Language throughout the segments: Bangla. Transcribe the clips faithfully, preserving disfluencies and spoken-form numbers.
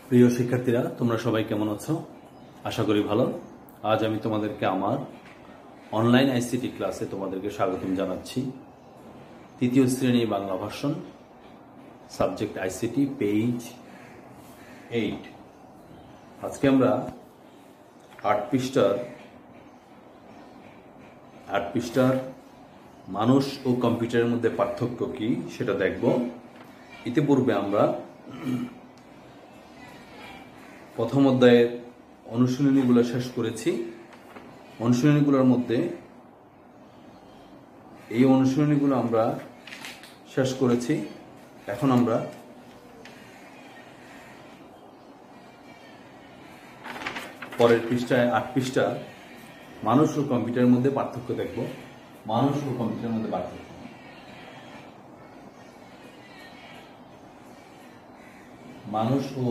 প্রিয় শিক্ষার্থীরা, তোমরা সবাই কেমন আছো? আশা করি ভালো। আজ আমি তোমাদেরকে আমার অনলাইন আইসিটি ক্লাসে তোমাদেরকে স্বাগতম জানাচ্ছি। তৃতীয় শ্রেণী Bangla version, subject ICT, page eight. আজকে আমরা আট পৃষ্ঠার আট পৃষ্ঠার মানুষ ও কম্পিউটারের মধ্যে পার্থক্য কি সেটা দেখব। ইতিপূর্বে আমরা প্রথম অধ্যায়ের অনুশীলনীগুলো শেষ করেছি। অনুশীলনীগুলোর মধ্যে এই অনুশীলনীগুলো আমরা শেষ করেছি। এখন আমরা পরের পৃষ্ঠায় আট পৃষ্ঠা মানুষ ও কম্পিউটারের মধ্যে পার্থক্য দেখব। মানুষ ও কম্পিউটারের মধ্যে পার্থক্য। মানুষ ও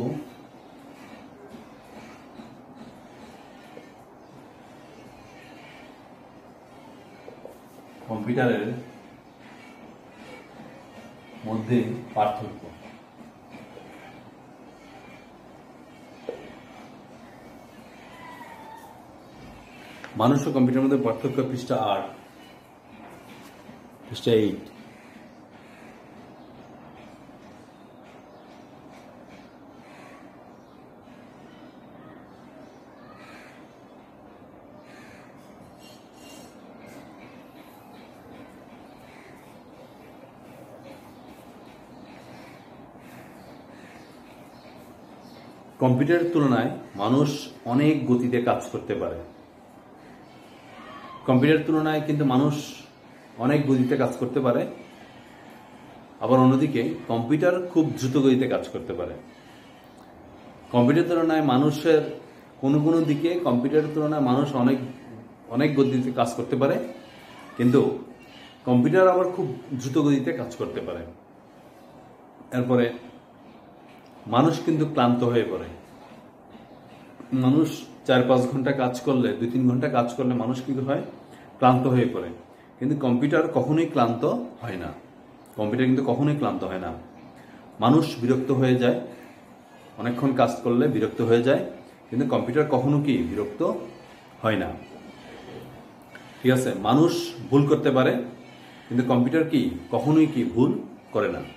কম্পিউটারের মধ্যে পার্থক্য। মানুষ ও কম্পিউটারের মধ্যে পার্থক্য, পৃষ্ঠা আট, পৃষ্ঠা এইট। কম্পিউটারের তুলনায় মানুষ অনেক গতিতে কাজ করতে পারে। কম্পিউটারের তুলনায় কিন্তু মানুষ অনেক গতিতে কাজ করতে পারে, আবার অন্যদিকে কম্পিউটার খুব দ্রুত গতিতে কাজ করতে পারে। কম্পিউটারের তুলনায় মানুষের কোনো কোনো দিকে কম্পিউটারের তুলনায় মানুষ অনেক অনেক গতিতে কাজ করতে পারে, কিন্তু কম্পিউটার আবার খুব দ্রুত গতিতে কাজ করতে পারে। এরপরে মানুষ কিন্তু ক্লান্ত হয়ে পড়ে। মানুষ চার পাঁচ ঘন্টা কাজ করলে, দুই তিন ঘন্টা কাজ করলে মানুষ কিন্তু হয় ক্লান্ত হয়ে পড়ে, কিন্তু কম্পিউটার কখনোই ক্লান্ত হয় না। কম্পিউটার কিন্তু কখনোই ক্লান্ত হয় না। মানুষ বিরক্ত হয়ে যায়, অনেকক্ষণ কাজ করলে বিরক্ত হয়ে যায়, কিন্তু কম্পিউটার কখনো কি বিরক্ত হয় না। ঠিক আছে, মানুষ ভুল করতে পারে, কিন্তু কম্পিউটার কি কখনোই কি ভুল করে না।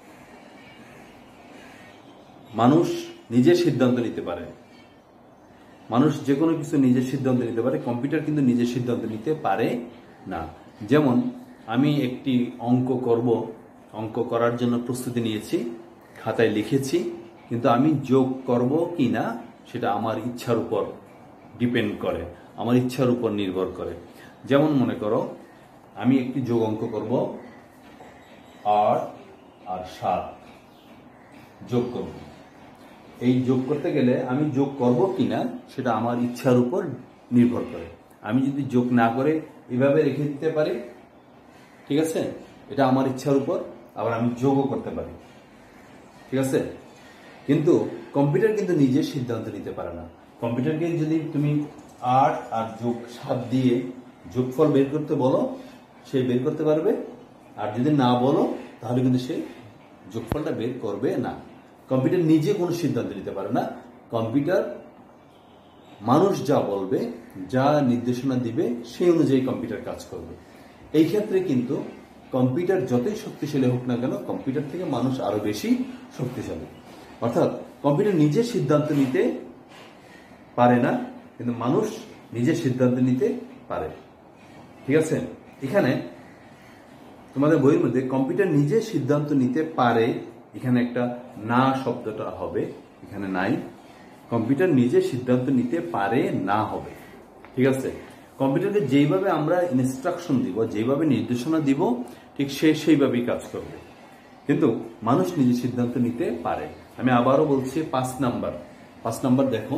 মানুষ নিজের সিদ্ধান্ত নিতে পারে, মানুষ যে কোনো কিছু নিজের সিদ্ধান্ত নিতে পারে, কম্পিউটার কিন্তু নিজের সিদ্ধান্ত নিতে পারে না। যেমন আমি একটি অঙ্ক করব, অঙ্ক করার জন্য প্রস্তুতি নিয়েছি, খাতায় লিখেছি, কিন্তু আমি যোগ করব কি না সেটা আমার ইচ্ছার উপর ডিপেন্ড করে, আমার ইচ্ছার উপর নির্ভর করে। যেমন মনে করো আমি একটি যোগ অঙ্ক করব, আট আর সাত যোগ করব। এই যোগ করতে গেলে আমি যোগ করব কিনা সেটা আমার ইচ্ছার উপর নির্ভর করে। আমি যদি যোগ না করে এভাবে রেখে দিতে পারি, ঠিক আছে, এটা আমার ইচ্ছার উপর, আবার আমি যোগও করতে পারি। ঠিক আছে, কিন্তু কম্পিউটার কিন্তু নিজের সিদ্ধান্ত নিতে পারে না। কম্পিউটারকে যদি তুমি আট আর যোগ সাত দিয়ে যোগফল বের করতে বলো, সে বের করতে পারবে, আর যদি না বলো তাহলে কিন্তু সে যোগফলটা বের করবে না। কম্পিউটার নিজে কোনো সিদ্ধান্ত নিতে পারে না। কম্পিউটার মানুষ যা বলবে, যা নির্দেশনা দিবে, সেই অনুযায়ী কম্পিউটার কাজ করবে। এই ক্ষেত্রে কিন্তু কম্পিউটার যতই শক্তিশালী হোক না কেন, কম্পিউটার থেকে মানুষ আরো বেশি শক্তিশালী। অর্থাৎ কম্পিউটার নিজে সিদ্ধান্ত নিতে পারে না, কিন্তু মানুষ নিজে সিদ্ধান্ত নিতে পারে। ঠিক আছে, এখানে তোমাদের বইয়ের মধ্যে কম্পিউটার নিজে সিদ্ধান্ত নিতে পারে, এখানে একটা না শব্দটা হবে, এখানে নাই। কম্পিউটার নিজে সিদ্ধান্ত নিতে পারে না হবে। ঠিক আছে, কম্পিউটারকে যেইভাবে আমরা ইনস্ট্রাকশন দিব, যেইভাবে নির্দেশনা দিব, ঠিক সে সেইভাবেই কাজ করবে, কিন্তু মানুষ নিজে সিদ্ধান্ত নিতে পারে। আমি আবারও বলছি, পাঁচ নাম্বার পাঁচ নাম্বার দেখো,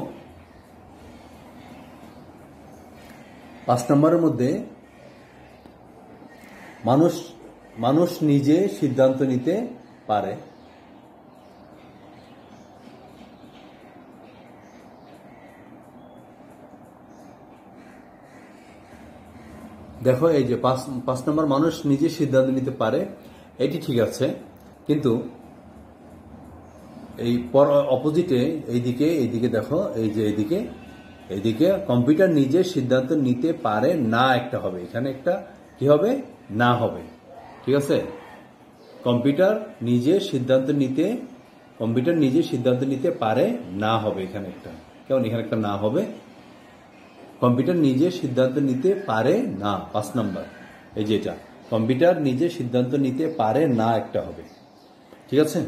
পাঁচ নাম্বারের মধ্যে মানুষ মানুষ নিজে সিদ্ধান্ত নিতে পারে। দেখো এই যে পাঁচ পাঁচ নম্বর, মানুষ নিজে সিদ্ধান্ত নিতে পারে, এটি ঠিক আছে, কিন্তু এই অপোজিটে এইদিকে এইদিকে দেখো, এই যে এইদিকে এইদিকে কম্পিউটার নিজে সিদ্ধান্ত নিতে পারে না একটা হবে, এখানে একটা কি হবে, না হবে। ঠিক আছে, কম্পিউটার নিজে সিদ্ধান্ত নিতে কম্পিউটার নিজে সিদ্ধান্ত নিতে পারে না হবে, এখানে একটা কেমন, এখানে একটা না হবে। কম্পিউটার নিজে সিদ্ধান্ত নিতে পারে না, পাঁচ নাম্বার এই যেটা, কম্পিউটার নিজে সিদ্ধান্ত নিতে পারে না একটা হবে। ঠিক আছে,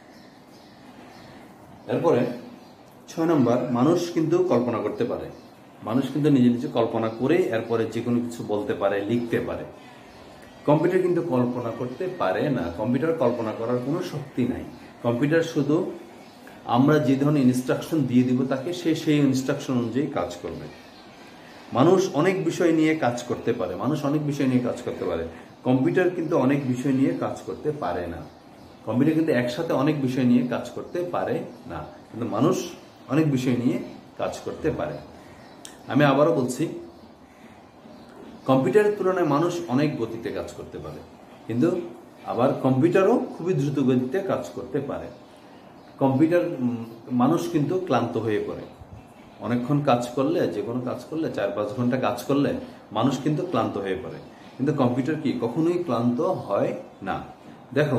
এরপরে ছয় নম্বর, মানুষ কিন্তু কল্পনা করতে পারে। মানুষ কিন্তু নিজে নিজে কল্পনা করে এরপরে যে কোনো কিছু বলতে পারে, লিখতে পারে। কম্পিউটার কিন্তু কল্পনা করতে পারে না। কম্পিউটার কল্পনা করার কোনো শক্তি নাই। কম্পিউটার শুধু আমরা যে ধরনের ইনস্ট্রাকশন দিয়ে দিব তাকে, সে সেই ইনস্ট্রাকশন অনুযায়ী কাজ করবে। মানুষ অনেক বিষয় নিয়ে কাজ করতে পারে মানুষ অনেক বিষয় নিয়ে কাজ করতে পারে কম্পিউটার কিন্তু অনেক বিষয় নিয়ে কাজ করতে পারে না। কম্পিউটার কিন্তু একসাথে অনেক বিষয় নিয়ে কাজ করতে পারে না, কিন্তু মানুষ অনেক বিষয় নিয়ে কাজ করতে পারে। আমি আবারও বলছি, কম্পিউটারের তুলনায় মানুষ অনেক গতিতে কাজ করতে পারে, কিন্তু আবার কম্পিউটারও খুবই দ্রুত গতিতে কাজ করতে পারে। কম্পিউটার মানুষ কিন্তু ক্লান্ত হয়ে পড়ে অনেকক্ষণ কাজ করলে, যে কোনো কাজ করলে, চার পাঁচ ঘন্টা কাজ করলে মানুষ কিন্তু ক্লান্ত হয়ে পড়ে, কিন্তু কম্পিউটার কি কখনোই ক্লান্ত হয় না। দেখো,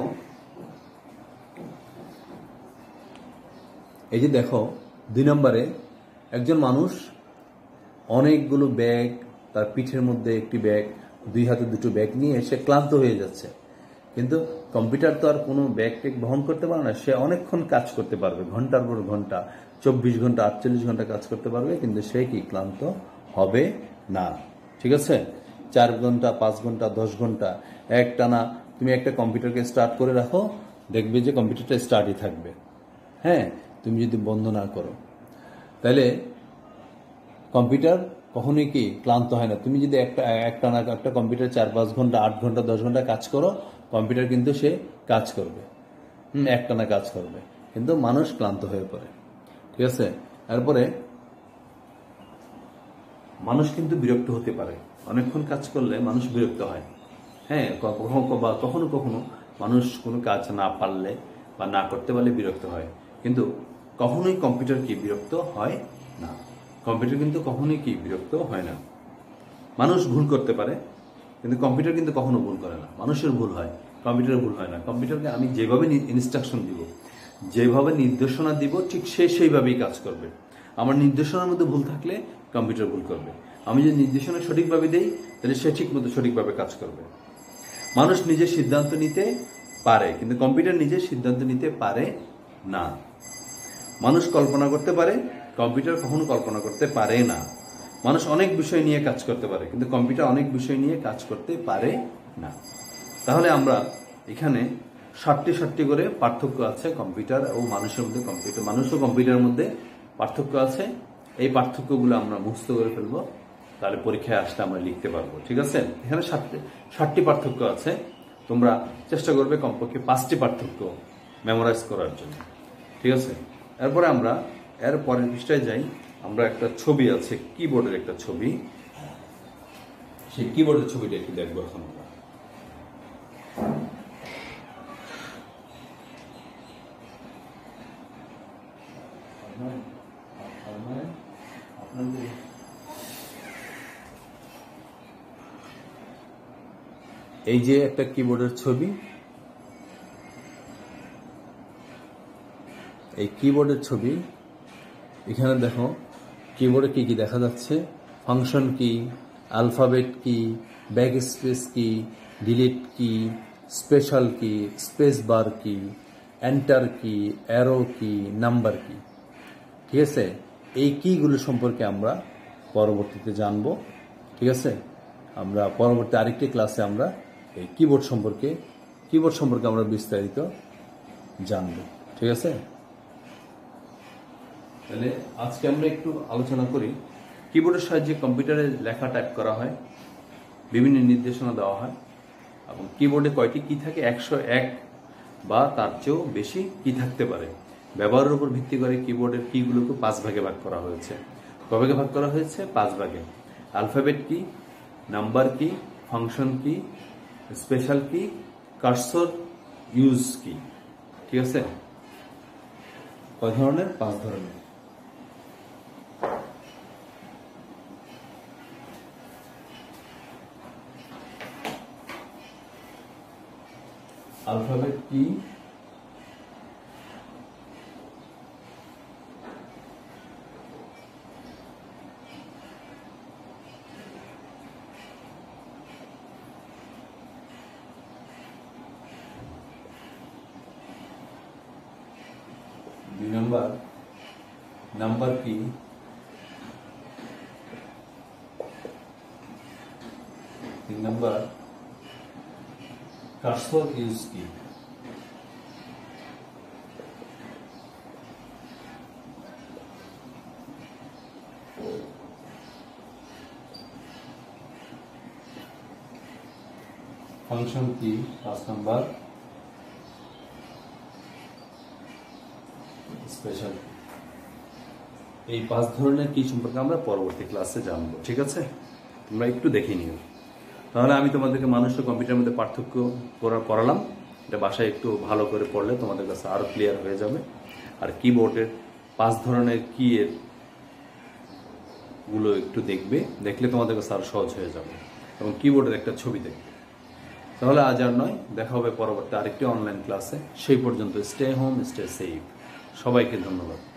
এই যে দেখো দুই নম্বরে একজন মানুষ অনেকগুলো ব্যাগ, তার পিঠের মধ্যে একটি ব্যাগ, দুই হাতে দুটো ব্যাগ নিয়ে সে ক্লান্ত হয়ে যাচ্ছে, কিন্তু কম্পিউটার তো আর কোনো ব্যাগ ট্যাগ বহন করতে পারে না। সে অনেকক্ষণ কাজ করতে পারবে, ঘন্টার পর ঘন্টা, চব্বিশ ঘন্টা আটচল্লিশ ঘন্টা কাজ করতে পারবে, কিন্তু সে কি ক্লান্ত হবে না। ঠিক আছে, চার ঘন্টা পাঁচ ঘন্টা দশ ঘন্টা এক টানা তুমি একটা কম্পিউটারকে স্টার্ট করে রাখো, দেখবে যে কম্পিউটারটা স্টার্টই থাকবে। হ্যাঁ, তুমি যদি বন্ধ না করো, তাহলে কম্পিউটার কখনোই কি ক্লান্ত হয় না। তুমি যদি একটা একটা না একটা কম্পিউটার চার পাঁচ ঘন্টা আট ঘন্টা দশ ঘন্টা কাজ করো, কম্পিউটার কিন্তু সে কাজ করবে, হুম একটা না কাজ করবে, কিন্তু মানুষ ক্লান্ত হয়ে পড়ে। ঠিক আছে, এরপরে মানুষ কিন্তু বিরক্ত হতে পারে, অনেকক্ষণ কাজ করলে মানুষ বিরক্ত হয়। হ্যাঁ, কখনো বা কখনো কখনো মানুষ কোনো কাজ না পারলে বা না করতে পারলে বিরক্ত হয়, কিন্তু কখনোই কম্পিউটার কি বিরক্ত হয় না। কম্পিউটার কিন্তু কখনোই কি বিরক্ত হয় না। মানুষ ভুল করতে পারে, কিন্তু কম্পিউটার কিন্তু কখনো ভুল করে না। মানুষের ভুল হয়, কম্পিউটার ভুল হয় না। কম্পিউটারকে আমি যেভাবে ইনস্ট্রাকশন দিব, যেভাবে নির্দেশনা দিব, ঠিক সে সেইভাবেই কাজ করবে। আমার নির্দেশনার মধ্যে ভুল থাকলে কম্পিউটার ভুল করবে। আমি যদি নির্দেশনা সঠিকভাবে দেই, তাহলে সে ঠিক মতো সঠিকভাবে কাজ করবে। মানুষ নিজের সিদ্ধান্ত নিতে পারে, কিন্তু কম্পিউটার নিজের সিদ্ধান্ত নিতে পারে না। মানুষ কল্পনা করতে পারে, কম্পিউটার কখনো কল্পনা করতে পারে না। মানুষ অনেক বিষয় নিয়ে কাজ করতে পারে, কিন্তু কম্পিউটার অনেক বিষয় নিয়ে কাজ করতে পারে না। তাহলে আমরা এখানে ষাটটি ষাটটি করে পার্থক্য আছে কম্পিউটার ও মানুষের মধ্যে। কম্পিউটার মানুষ ও কম্পিউটারের মধ্যে পার্থক্য আছে। এই পার্থক্যগুলো আমরা মুখস্থ করে ফেলবো, তাহলে পরীক্ষায় আসলে আমরা লিখতে পারবো। ঠিক আছে, এখানে ষাটটি ষাটটি পার্থক্য আছে। তোমরা চেষ্টা করবে কমপক্ষে পাঁচটি পার্থক্য মেমোরাইজ করার জন্য। ঠিক আছে, এরপরে আমরা এর পরের পৃষ্ঠায় যাই। আমরা একটা ছবি আছে, কিবোর্ডের একটা ছবি, সেই কিবোর্ডের ছবিটা একটু দেখবো এখন আমরা। এই যে একটা কিবোর্ডের ছবি, এই কিবোর্ডের ছবি, এখানে দেখো কিবোর্ডে কি কি দেখা যাচ্ছে, function key, alphabet key, back space key, delete key, special key, space bar key, enter কি, অ্যারো কি, নাম্বার কি। ঠিক আছে, এই কিগুলো সম্পর্কে আমরা পরবর্তীতে জানব। ঠিক আছে, আমরা পরবর্তী আরেকটি ক্লাসে আমরা এই কিবোর্ড সম্পর্কে কিবোর্ড সম্পর্কে আমরা বিস্তারিত জানব। ঠিক আছে, তাহলে আজকে আমরা একটু আলোচনা করি। কিবোর্ডের সাহায্যে কম্পিউটারে লেখা টাইপ করা হয়, বিভিন্ন নির্দেশনা দেওয়া হয়, এবং কিবোর্ডে কয়টি কি থাকে, একশো এক বা তার চেয়েও বেশি কি থাকতে পারে। ব্যবহারের উপর ভিত্তি করে কিবোর্ডের কিগুলোকে পাঁচ ভাগে ভাগ করা হয়েছে। কভাগে ভাগ করা হয়েছে? পাঁচ ভাগে। অ্যালফাবেট কি, নাম্বার কি, ফাংশন কি, স্পেশাল কি, কার্সর ইউজ কি। ঠিক আছে, কয় ধরনের? পাঁচ ধরনের। আলফাবেট কি? দুই নম্বর, নাম্বার কি? তিন নম্বর, cursor use key? Function key? পাঁচ নম্বর, স্পেশাল। এই পাঁচ ধরনের কি সম্পর্কে আমরা পরবর্তী ক্লাসে জানবো, ঠিক আছে? তোমরা একটু দেখে নিও। তাহলে আমি তোমাদেরকে মানুষ ও কম্পিউটারের মধ্যে পার্থক্য করা পড়ালাম। এটা বাসায় একটু ভালো করে পড়লে তোমাদের কাছে আরো ক্লিয়ার হয়ে যাবে। আর কিবোর্ডের পাঁচ ধরনের কি এর গুলো একটু দেখবে, দেখলে তোমাদের কাছে আরো সহজ হয়ে যাবে, এবং কিবোর্ডের একটা ছবি দেখবে। তাহলে আজ আর নয়, দেখা হবে পরবর্তী আরেকটি অনলাইন ক্লাসে। সেই পর্যন্ত স্টে হোম, স্টে সেফ। সবাইকে ধন্যবাদ।